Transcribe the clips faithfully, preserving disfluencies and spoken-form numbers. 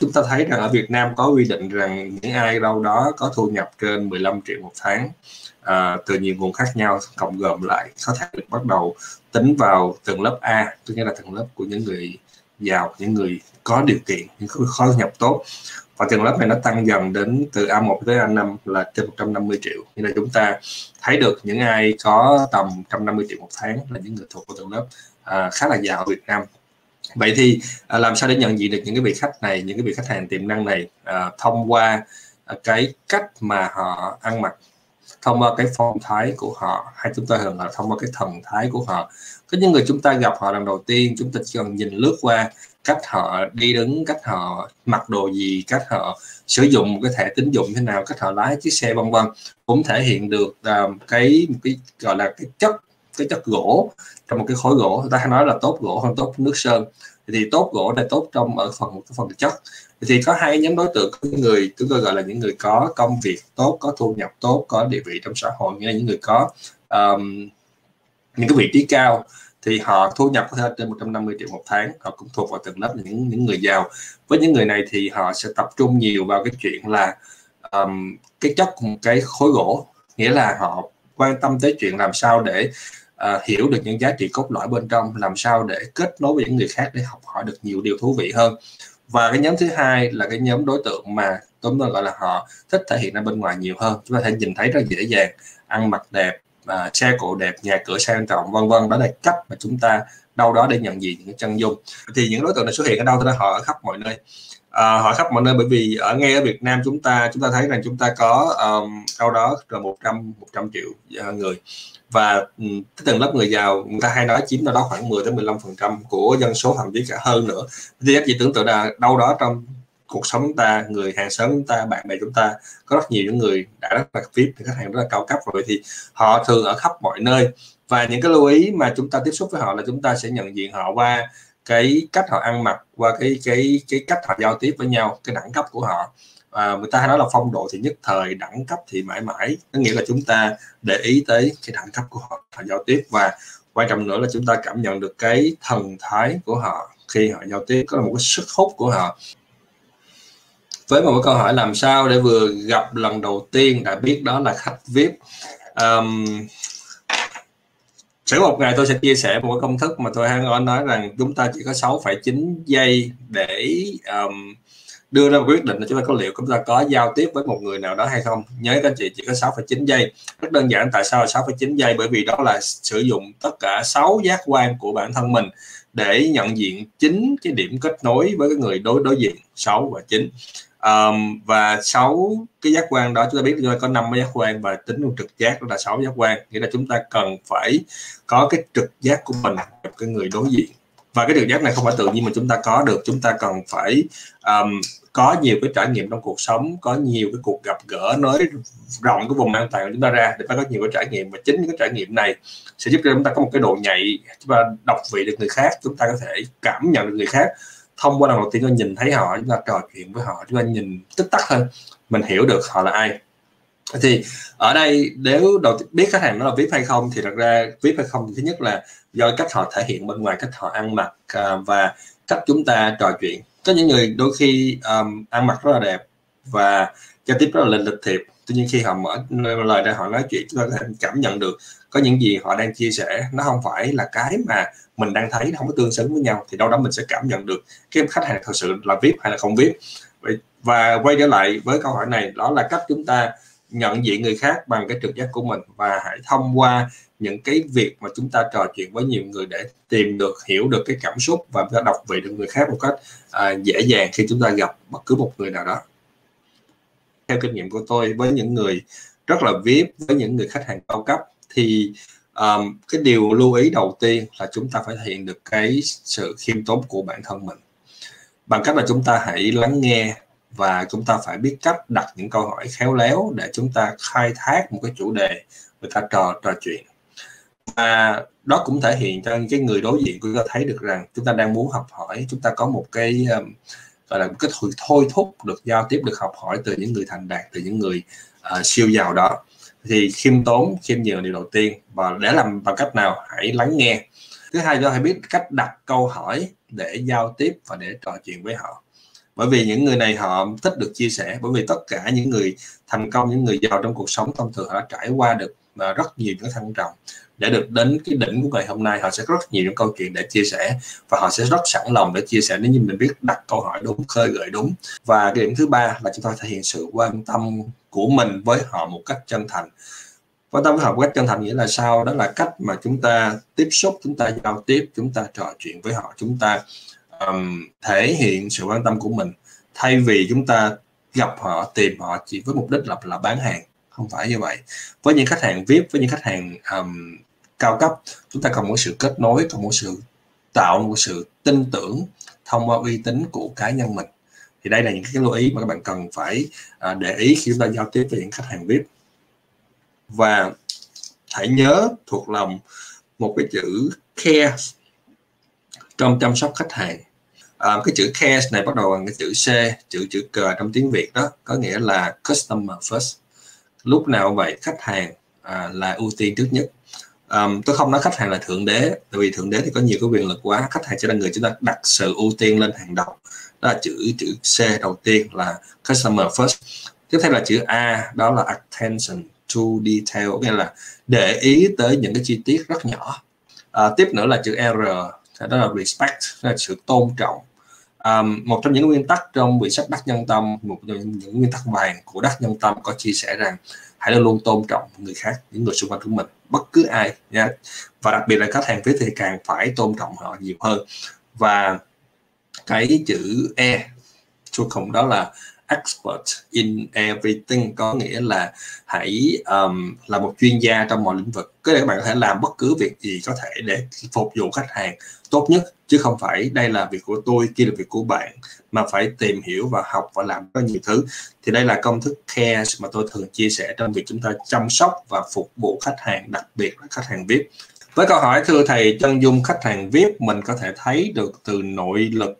chúng ta thấy rằng ở Việt Nam có quy định rằng những ai đâu đó có thu nhập trên mười lăm triệu một tháng à, từ nhiều nguồn khác nhau cộng gộm lại có thể được bắt đầu tính vào tầng lớp A, tức nghĩa là tầng lớp của những người giàu, những người có điều kiện, những có thu nhập tốt. Và tầng lớp này nó tăng dần đến từ A một tới A năm là trên một trăm năm mươi triệu. Nên là chúng ta thấy được những ai có tầm một trăm năm mươi triệu một tháng là những người thuộc vào tầng lớp à, khá là giàu ở Việt Nam. Vậy thì à, làm sao để nhận diện được những cái vị khách này, những cái vị khách hàng tiềm năng này à, thông qua à, cái cách mà họ ăn mặc, thông qua cái phong thái của họ, hay chúng ta thường là thông qua cái thần thái của họ. Có những người chúng ta gặp họ lần đầu tiên, chúng ta chỉ cần nhìn lướt qua cách họ đi đứng, cách họ mặc đồ gì, cách họ sử dụng một cái thẻ tín dụng thế nào, cách họ lái chiếc xe vân vân, cũng thể hiện được uh, cái, cái gọi là cái chất cái chất gỗ trong một cái khối gỗ. Người ta hay nói là tốt gỗ hơn tốt nước sơn, thì tốt gỗ là tốt trong ở phần một cái phần chất. Thì có hai nhóm đối tượng, có những người chúng tôi gọi là những người có công việc tốt, có thu nhập tốt, có địa vị trong xã hội, nghĩa là những người có um, những cái vị trí cao, thì họ thu nhập có thể trên một trăm năm mươi triệu một tháng, họ cũng thuộc vào tầng lớp những những người giàu. Với những người này thì họ sẽ tập trung nhiều vào cái chuyện là um, cái chất của một cái khối gỗ, nghĩa là họ quan tâm tới chuyện làm sao để uh, hiểu được những giá trị cốt lõi bên trong, làm sao để kết nối với những người khác để học hỏi được nhiều điều thú vị hơn. Và cái nhóm thứ hai là cái nhóm đối tượng mà tôi gọi là họ thích thể hiện ra bên ngoài nhiều hơn. Chúng ta thể nhìn thấy rất dễ dàng, ăn mặc đẹp, à, xe cộ đẹp, nhà cửa sang trọng vân vân. Đó là cách mà chúng ta đâu đó để nhận diện những chân dung. Thì những đối tượng này xuất hiện ở đâu? Thì họ ở khắp mọi nơi. À, họ khắp mọi nơi bởi vì ở ngay ở Việt Nam chúng ta chúng ta thấy rằng chúng ta có um, đâu đó là một trăm triệu người, và um, cái tầng lớp người giàu người ta hay nói chiếm đâu đó khoảng mười đến mười lăm phần trăm của dân số, thậm chí cả hơn nữa. Thì các chị tưởng tượng là đâu đó trong cuộc sống chúng ta, người hàng xóm chúng ta, bạn bè chúng ta có rất nhiều những người đã rất là vê i pê, khách hàng rất là cao cấp rồi, thì họ thường ở khắp mọi nơi. Và những cái lưu ý mà chúng ta tiếp xúc với họ là chúng ta sẽ nhận diện họ qua cái cách họ ăn mặc, qua cái cái cái cách họ giao tiếp với nhau, cái đẳng cấp của họ. À, người ta hay nói là phong độ thì nhất thời, đẳng cấp thì mãi mãi. Có nghĩa là chúng ta để ý tới cái đẳng cấp của họ, họ giao tiếp, và quan trọng nữa là chúng ta cảm nhận được cái thần thái của họ khi họ giao tiếp, có là một cái sức hút của họ. Với một cái câu hỏi làm sao để vừa gặp lần đầu tiên đã biết đó là khách vê i pê. Um, Sẽ một ngày tôi sẽ chia sẻ một cái công thức mà tôi hay nói rằng chúng ta chỉ có sáu phẩy chín giây để um, đưa ra một quyết định là chúng ta có liệu chúng ta có giao tiếp với một người nào đó hay không. Nhớ các anh chị, chỉ có sáu phẩy chín giây. Rất đơn giản. Tại sao là sáu phẩy chín giây? Bởi vì đó là sử dụng tất cả sáu giác quan của bản thân mình để nhận diện chín cái điểm kết nối với cái người đối đối diện, sáu và chín. Um, và sáu cái giác quan đó chúng ta biết chúng ta có năm cái giác quan, và tính luôn trực giác đó là sáu giác quan, nghĩa là chúng ta cần phải có cái trực giác của mình gặp cái người đối diện. Và cái trực giác này không phải tự nhiên mà chúng ta có được, chúng ta cần phải um, có nhiều cái trải nghiệm trong cuộc sống, có nhiều cái cuộc gặp gỡ nới rộng cái vùng an toàn của chúng ta ra để phải có nhiều cái trải nghiệm. Và chính những cái trải nghiệm này sẽ giúp cho chúng ta có một cái độ nhạy và đọc vị được người khác, chúng ta có thể cảm nhận được người khác thông qua lần đầu tiên chúng ta nhìn thấy họ, chúng ta trò chuyện với họ, chúng ta nhìn tích tắc hơn mình hiểu được họ là ai. Thì ở đây nếu đầu tiên biết khách hàng nó là vê i pê hay không thì thật ra vê i pê hay không thì thứ nhất là do cách họ thể hiện bên ngoài, cách họ ăn mặc uh, và cách chúng ta trò chuyện. Có những người đôi khi um, ăn mặc rất là đẹp và giao tiếp rất là lịch lịch thiệp, tuy nhiên khi họ mở lời ra họ nói chuyện, chúng ta có thể cảm nhận được có những gì họ đang chia sẻ nó không phải là cái mà mình đang thấy, nó không có tương xứng với nhau, thì đâu đó mình sẽ cảm nhận được cái khách hàng thật sự là vê i pê hay là không vê i pê. Và quay trở lại với câu hỏi này, đó là cách chúng ta nhận diện người khác bằng cái trực giác của mình, và hãy thông qua những cái việc mà chúng ta trò chuyện với nhiều người để tìm được, hiểu được cái cảm xúc và đọc vị được người khác một cách à, dễ dàng khi chúng ta gặp bất cứ một người nào đó. Theo kinh nghiệm của tôi với những người rất là vê i pê, với những người khách hàng cao cấp, thì um, cái điều lưu ý đầu tiên là chúng ta phải thể hiện được cái sự khiêm tốn của bản thân mình bằng cách là chúng ta hãy lắng nghe, và chúng ta phải biết cách đặt những câu hỏi khéo léo để chúng ta khai thác một cái chủ đề người ta trò trò chuyện. Và đó cũng thể hiện cho cái người đối diện của chúng ta thấy được rằng chúng ta đang muốn học hỏi, chúng ta có một cái um, gọi là một cái thôi, thôi thúc được giao tiếp, được học hỏi từ những người thành đạt, từ những người uh, siêu giàu đó. Thì khiêm tốn, khiêm nhường điều đầu tiên. Và để làm bằng cách nào? Hãy lắng nghe. Thứ hai, chúng ta phải biết cách đặt câu hỏi để giao tiếp và để trò chuyện với họ. Bởi vì những người này họ thích được chia sẻ, bởi vì tất cả những người thành công, những người giàu trong cuộc sống thông thường họ đã trải qua được uh, rất nhiều những thăng trầm để được đến cái đỉnh của ngày hôm nay. Họ sẽ có rất nhiều những câu chuyện để chia sẻ và họ sẽ rất sẵn lòng để chia sẻ nếu như mình biết đặt câu hỏi đúng, khơi gợi đúng. Và cái điểm thứ ba là chúng ta thể hiện sự quan tâm của mình với họ một cách chân thành. Quan tâm với họ một cách chân thành nghĩa là sao? Đó là cách mà chúng ta tiếp xúc, chúng ta giao tiếp, chúng ta trò chuyện với họ, chúng ta um, thể hiện sự quan tâm của mình, thay vì chúng ta gặp họ, tìm họ chỉ với mục đích là, là bán hàng. Không phải như vậy. Với những khách hàng vê i pê, với những khách hàng um, cao cấp, chúng ta cần một sự kết nối, cần một sự tạo một sự tin tưởng thông qua uy tín của cá nhân mình. Thì đây là những cái lưu ý mà các bạn cần phải uh, để ý khi chúng ta giao tiếp với những khách hàng vê i pê. Và hãy nhớ thuộc lòng một cái chữ care trong chăm sóc khách hàng. À, cái chữ care này bắt đầu bằng cái chữ C, chữ chữ cờ trong tiếng Việt đó, có nghĩa là customer first. Lúc nào vậy, khách hàng à, là ưu tiên trước nhất. Um, tôi không nói khách hàng là thượng đế, tại vì thượng đế thì có nhiều cái quyền lực quá. Khách hàng sẽ là người chúng ta đặt sự ưu tiên lên hàng đầu. Đó là chữ chữ C đầu tiên là customer first. Tiếp theo là chữ A, đó là attention to detail, nghĩa là để ý tới những cái chi tiết rất nhỏ. À, tiếp nữa là chữ R, đó là respect, đó là sự tôn trọng. Um, một trong những nguyên tắc trong quyển sách Đắc Nhân Tâm, một trong những, những nguyên tắc vàng của Đắc Nhân Tâm có chia sẻ rằng hãy luôn luôn tôn trọng người khác, những người xung quanh của mình, bất cứ ai nha. Và đặc biệt là khách hàng vê i pê thì càng phải tôn trọng họ nhiều hơn. Và cái chữ E cuối cùng đó là expert in everything, có nghĩa là hãy um, là một chuyên gia trong mọi lĩnh vực. Cái này các bạn có thể làm bất cứ việc gì có thể để phục vụ khách hàng tốt nhất, chứ không phải đây là việc của tôi, kia là việc của bạn, mà phải tìm hiểu và học và làm rất nhiều thứ. Thì đây là công thức care mà tôi thường chia sẻ trong việc chúng ta chăm sóc và phục vụ khách hàng, đặc biệt là khách hàng vê i pê. Với câu hỏi thưa thầy, chân dung khách hàng vê i pê mình có thể thấy được từ nội lực,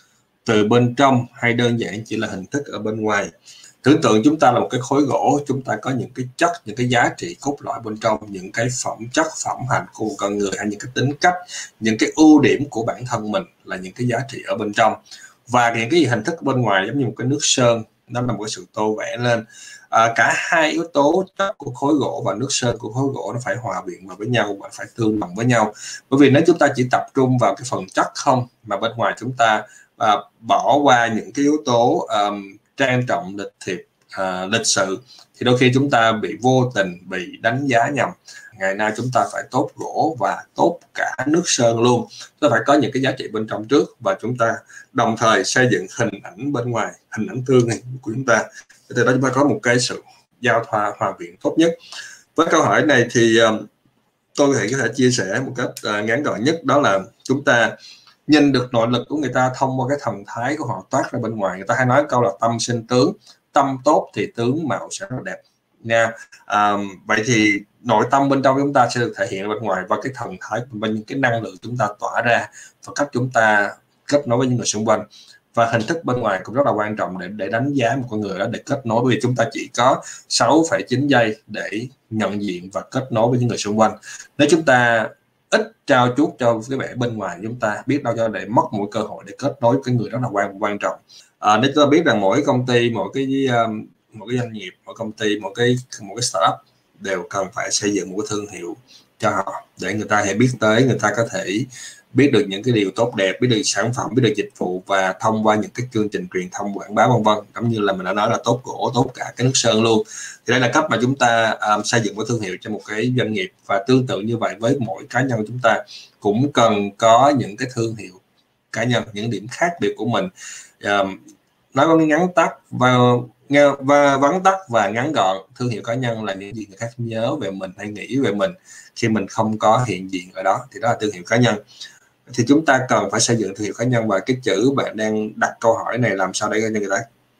từ bên trong, hay đơn giản chỉ là hình thức ở bên ngoài? Tưởng tượng chúng ta là một cái khối gỗ, chúng ta có những cái chất, những cái giá trị cốt lõi bên trong, những cái phẩm chất, phẩm hạnh của một con người, hay những cái tính cách, những cái ưu điểm của bản thân mình là những cái giá trị ở bên trong. Và những cái gì hình thức bên ngoài giống như một cái nước sơn, nó là một cái sự tô vẽ lên. À, cả hai yếu tố chất của khối gỗ và nước sơn của khối gỗ nó phải hòa quyện vào với nhau và phải tương đồng với nhau. Bởi vì nếu chúng ta chỉ tập trung vào cái phần chất không, mà bên ngoài chúng ta à, bỏ qua những cái yếu tố um, trang trọng, lịch thiệp, uh, lịch sự, thì đôi khi chúng ta bị vô tình bị đánh giá nhầm. Ngày nay chúng ta phải tốt gỗ và tốt cả nước sơn luôn. Chúng ta phải có những cái giá trị bên trong trước, và chúng ta đồng thời xây dựng hình ảnh bên ngoài, hình ảnh thương này của chúng ta. Từ đó chúng ta có một cái sự giao thoa, hòa quyện tốt nhất. Với câu hỏi này thì um, tôi có thể chia sẻ một cách uh, ngắn gọn nhất, đó là chúng ta nhìn được nội lực của người ta thông qua cái thần thái của họ toát ra bên ngoài. Người ta hay nói câu là tâm sinh tướng, tâm tốt thì tướng mạo sẽ rất đẹp nha. À, vậy thì nội tâm bên trong chúng ta sẽ được thể hiện bên ngoài, và cái thần thái và những cái năng lượng chúng ta tỏa ra, và cách chúng ta kết nối với những người xung quanh. Và hình thức bên ngoài cũng rất là quan trọng để, để đánh giá một con người đó, để kết nối, bởi vì chúng ta chỉ có sáu phẩy chín giây để nhận diện và kết nối với những người xung quanh. Nếu chúng ta ít trao chuốt cho cái vẻ bên ngoài, chúng ta biết đâu cho để mất một cơ hội để kết nối với cái người rất là quan quan trọng. À, nếu chúng ta biết rằng mỗi công ty, mỗi cái um, một cái doanh nghiệp, mỗi công ty, một cái một cái startup đều cần phải xây dựng một cái thương hiệu cho họ, để người ta hãy biết tới, người ta có thể biết được những cái điều tốt đẹp, biết được sản phẩm, biết được dịch vụ, và thông qua những cái chương trình truyền thông, quảng bá vân vân, giống như là mình đã nói là tốt gỗ, tốt cả cái nước sơn luôn. Thì đây là cách mà chúng ta um, xây dựng một thương hiệu cho một cái doanh nghiệp. Và tương tự như vậy với mỗi cá nhân, chúng ta cũng cần có những cái thương hiệu cá nhân, những điểm khác biệt của mình. Um, nói ngắn tắt và nghe và vắn tắt và ngắn gọn, thương hiệu cá nhân là những gì người khác nhớ về mình hay nghĩ về mình khi mình không có hiện diện ở đó, thì đó là thương hiệu cá nhân. Thì chúng ta cần phải xây dựng thương hiệu cá nhân, và cái chữ bạn đang đặt câu hỏi này làm sao để cho người ta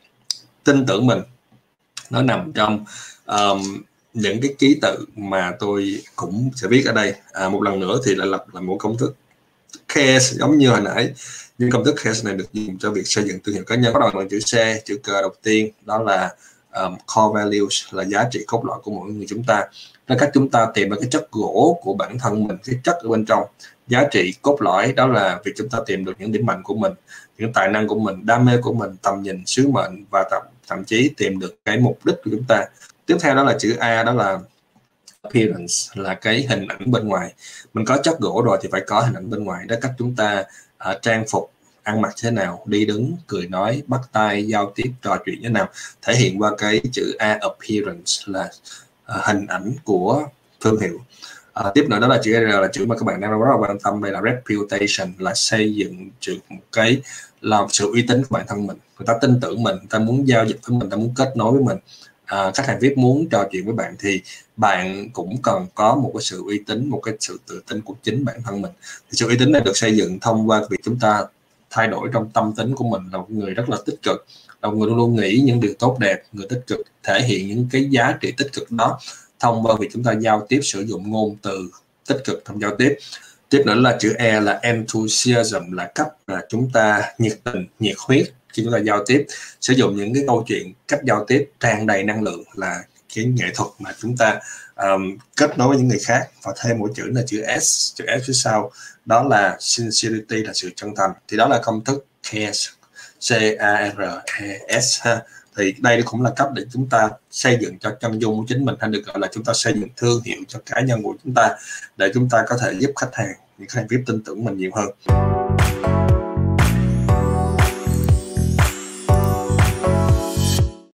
tin tưởng mình, nó nằm trong um, những cái ký tự mà tôi cũng sẽ viết ở đây. À, một lần nữa thì lại lập là một công thức case giống như hồi nãy, nhưng công thức case này được dùng cho việc xây dựng thương hiệu cá nhân. Bắt đầu bằng chữ C, chữ C đầu tiên đó là um, core values là giá trị cốt lõi của mỗi người chúng ta. Nên cách chúng ta tìm được cái chất gỗ của bản thân mình, cái chất ở bên trong. Giá trị cốt lõi đó là việc chúng ta tìm được những điểm mạnh của mình, những tài năng của mình, đam mê của mình, tầm nhìn, sứ mệnh và thậm, thậm chí tìm được cái mục đích của chúng ta. Tiếp theo đó là chữ A, đó là appearance, là cái hình ảnh bên ngoài. Mình có chất gỗ rồi thì phải có hình ảnh bên ngoài. Đó cách chúng ta uh, trang phục, ăn mặc thế nào, đi đứng, cười nói, bắt tay, giao tiếp, trò chuyện thế nào, thể hiện qua cái chữ A, appearance, là uh, hình ảnh của thương hiệu. Uh, tiếp nữa đó là chữ R, là chữ mà các bạn đang rất là quan tâm. Đây là reputation, là xây dựng được một cái làm sự uy tín của bản thân mình. Người ta tin tưởng mình, người ta muốn giao dịch với mình, người ta muốn kết nối với mình. À, khách hàng viết muốn trò chuyện với bạn thì bạn cũng cần có một cái sự uy tín, một cái sự tự tin của chính bản thân mình. Thì sự uy tín này được xây dựng thông qua việc chúng ta thay đổi trong tâm tính của mình, là một người rất là tích cực, là một người luôn luôn nghĩ những điều tốt đẹp, người tích cực, thể hiện những cái giá trị tích cực đó thông qua việc chúng ta giao tiếp, sử dụng ngôn từ tích cực trong giao tiếp. Tiếp nữa là chữ E, là enthusiasm, là cách là chúng ta nhiệt tình, nhiệt huyết khi chúng ta giao tiếp, sử dụng những cái câu chuyện, cách giao tiếp tràn đầy năng lượng, là cái nghệ thuật mà chúng ta um, kết nối với những người khác. Và thêm một chữ là chữ S, chữ S phía sau, đó là sincerity, là sự chân thành. Thì đó là công thức CARE, C A R E S ha. Thì đây cũng là cách để chúng ta xây dựng cho chân dung của chính mình, hay được gọi là chúng ta xây dựng thương hiệu cho cá nhân của chúng ta, để chúng ta có thể giúp khách hàng, những khách hàng viết tin tưởng mình nhiều hơn.